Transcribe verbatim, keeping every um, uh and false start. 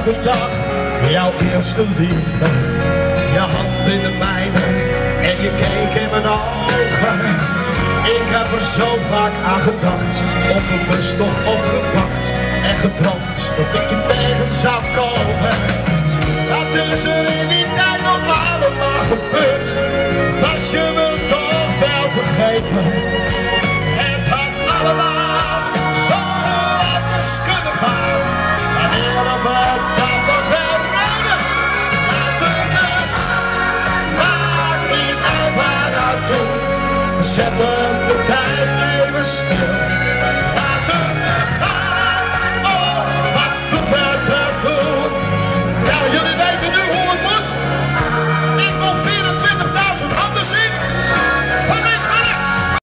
elke dag jouw eerste liefde. Je hand in de mijne en je keek in mijn ogen. Ik heb er zo vaak aan gedacht, onbewust toch opgewacht en gedroomd dat ik je tegen zou komen. Dat is er in die tijd nog allemaal gebeurd, was je me toch wel vergeten. Het had allemaal zo anders kunnen gaan, maar willen we dan nog wel rijden? Laten we, maakt niet uit waar naartoe, we zetten de tijd even stil.